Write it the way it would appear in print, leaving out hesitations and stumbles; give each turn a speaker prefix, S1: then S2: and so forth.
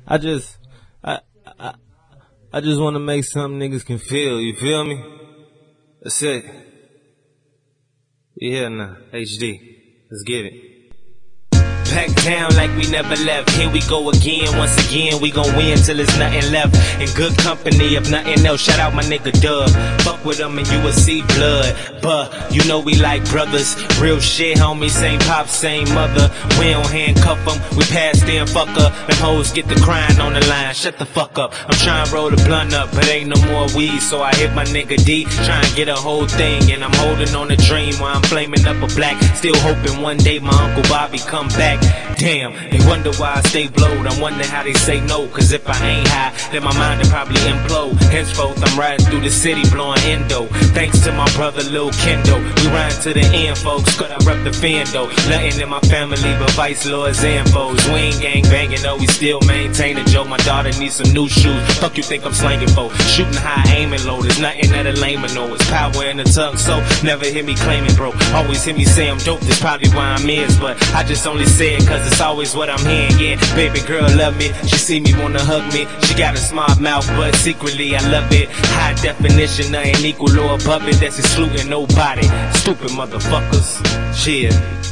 S1: I just, I, I, I just want to make something niggas can feel. You feel me? That's it. You here now? HD. Let's get it. Back down like we never left. Here we go again. Once again, we gon' win till there's nothing left. In good company, if nothing else. Shout out my nigga Dub. Fuck with him and you will see blood. But you know we like brothers. Real shit, homie. Same pop, same mother. We don't handcuff them. We pass them, fuck up. Them hoes get the crying on the line. Shut the fuck up. I'm trying to roll the blunt up, but ain't no more weed. So I hit my nigga D. Trying to get a whole thing. And I'm holding on a dream while I'm flaming up a black. Still hoping one day my Uncle Bobby come back. Damn, they wonder why I stay blowed. I'm wondering how they say no, cause if I ain't high, then my mind will probably implode. Henceforth, I'm riding through the city blowing endo. Thanks to my brother Lil Kendo. We riding to the end, folks, cause I rep the fendo. Nothing in my family but vice lords and foes. We ain't gang banging, though, we still maintain a joke. My daughter needs some new shoes. Fuck you think I'm slanging for? Shooting high, aiming low. There's nothing that a lame know. It's power in the tongue, so never hear me claiming, bro. Always hear me say I'm dope, that's probably why I'm is. But I just only say it cause it's always what I'm hearing, yeah. Baby girl love me, she see me wanna hug me. She got a smart mouth, but secretly I love it. High definition, nothing equal or above it. That's excluding nobody. Stupid motherfuckers, cheer.